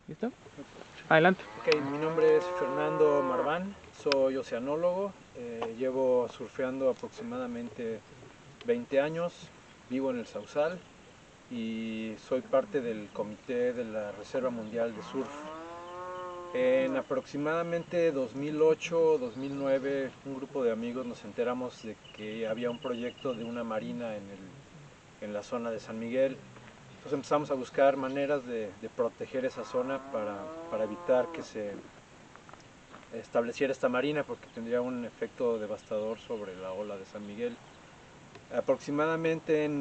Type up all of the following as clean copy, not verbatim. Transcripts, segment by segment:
¿Listo? Adelante. Ok, mi nombre es Fernando Marván, soy oceanólogo, llevo surfeando aproximadamente 20 años, vivo en el Sausal y soy parte del comité de la Reserva Mundial de Surf. En aproximadamente 2008-2009, un grupo de amigos nos enteramos de que había un proyecto de una marina en la zona de San Miguel. Entonces empezamos a buscar maneras de proteger esa zona para evitar que se estableciera esta marina, porque tendría un efecto devastador sobre la ola de San Miguel. Aproximadamente en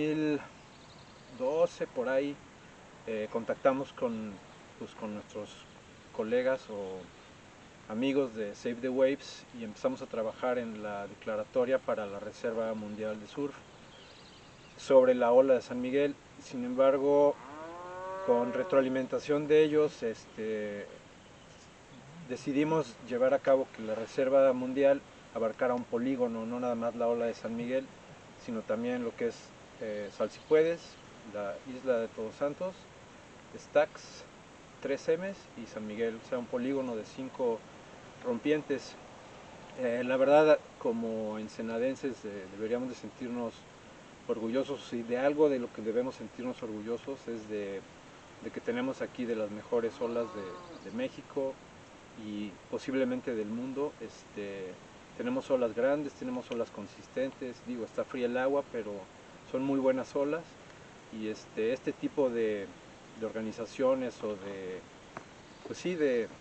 2012 por ahí contactamos con nuestros colegas o amigos de Save the Waves y empezamos a trabajar en la declaratoria para la Reserva Mundial de Surf sobre la ola de San Miguel. Sin embargo, con retroalimentación de ellos, decidimos llevar a cabo que la Reserva Mundial abarcara un polígono, no nada más la ola de San Miguel, sino también lo que es Salsipuedes, la isla de Todos Santos, Stax, 3Ms y San Miguel, o sea, un polígono de 5 rompientes. La verdad, como ensenadenses, deberíamos de sentirnos orgullosos, y de algo de lo que debemos sentirnos orgullosos es de que tenemos aquí de las mejores olas de México y posiblemente del mundo. Tenemos olas grandes, tenemos olas consistentes, digo, está fría el agua, pero son muy buenas olas, y este tipo de organizaciones o de, pues sí,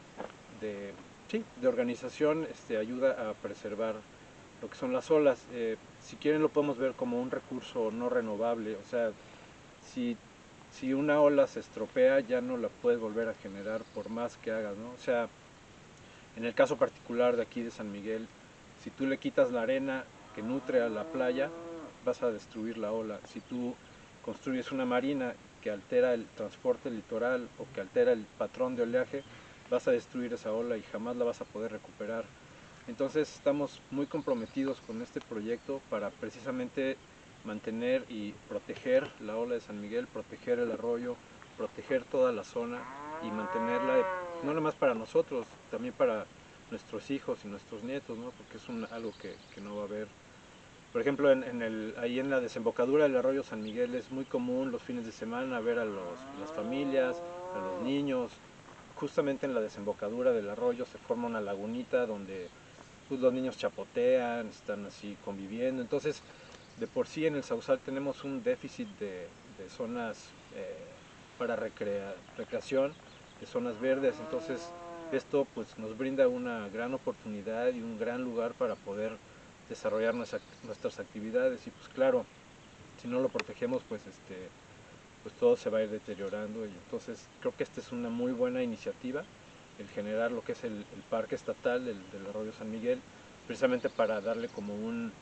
de organización ayuda a preservar lo que son las olas. Si quieren lo podemos ver como un recurso no renovable, o sea, si, si una ola se estropea ya no la puedes volver a generar por más que hagas, ¿no? O sea, en el caso particular de aquí de San Miguel, si tú le quitas la arena que nutre a la playa, vas a destruir la ola. Si tú construyes una marina que altera el transporte litoral o que altera el patrón de oleaje, vas a destruir esa ola y jamás la vas a poder recuperar. Entonces estamos muy comprometidos con este proyecto para precisamente mantener y proteger la ola de San Miguel, proteger el arroyo, proteger toda la zona y mantenerla no nada más para nosotros, también para nuestros hijos y nuestros nietos, ¿no? Porque es algo que no va a haber. Por ejemplo, ahí en la desembocadura del arroyo San Miguel es muy común los fines de semana ver a las familias, a los niños. Justamente en la desembocadura del arroyo se forma una lagunita donde pues, los niños chapotean, están así conviviendo. Entonces, de por sí en el Sausal tenemos un déficit de zonas para recreación, de zonas verdes. Entonces, esto pues nos brinda una gran oportunidad y un gran lugar para poder desarrollar nuestras actividades. Y pues claro, si no lo protegemos, pues todo se va a ir deteriorando. Y entonces creo que esta es una muy buena iniciativa, el generar lo que es el parque estatal del arroyo San Miguel, precisamente para darle como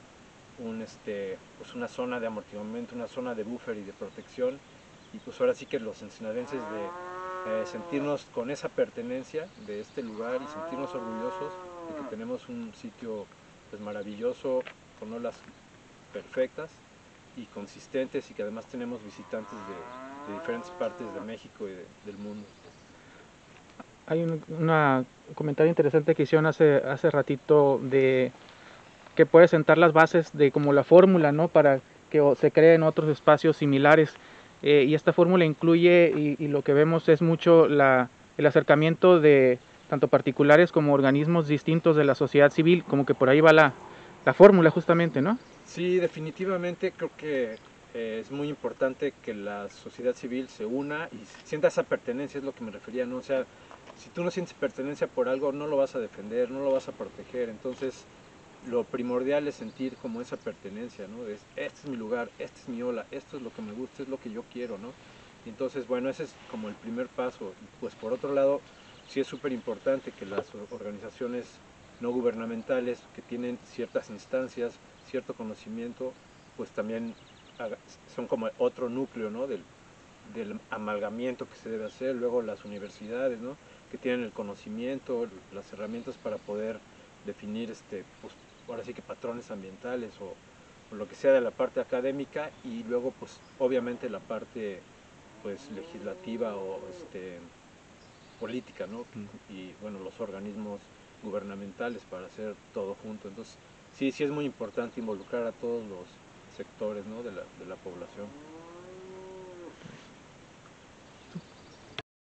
pues una zona de amortiguamiento, una zona de buffer y de protección. Y pues ahora sí que los ensenadenses de sentirnos con esa pertenencia de este lugar y sentirnos orgullosos de que tenemos un sitio pues maravilloso, con olas perfectas y consistentes, y que además tenemos visitantes de diferentes partes de México y del mundo. Hay un comentario interesante que hicieron hace ratito de que puede sentar las bases de como la fórmula, ¿no? Para que se creen otros espacios similares. Y esta fórmula incluye, y lo que vemos es mucho el acercamiento de tanto particulares como organismos distintos de la sociedad civil, como que por ahí va la fórmula justamente, ¿no? Sí, definitivamente creo que es muy importante que la sociedad civil se una y sienta esa pertenencia, es lo que me refería, ¿no? O sea, si tú no sientes pertenencia por algo, no lo vas a defender, no lo vas a proteger. Entonces, lo primordial es sentir como esa pertenencia, ¿no? Este es mi lugar, esta es mi ola, esto es lo que me gusta, es lo que yo quiero, ¿no? Y entonces, bueno, ese es como el primer paso. Pues por otro lado, sí es súper importante que las organizaciones no gubernamentales que tienen ciertas instancias, cierto conocimiento, pues también son como otro núcleo, ¿no? Del amalgamiento que se debe hacer. Luego las universidades, ¿no? Que tienen el conocimiento, las herramientas para poder definir, pues, ahora sí que patrones ambientales o lo que sea de la parte académica, y luego pues obviamente la parte pues legislativa o política, ¿no? Y bueno, los organismos gubernamentales para hacer todo junto. Entonces, sí es muy importante involucrar a todos los sectores, ¿no? de la población.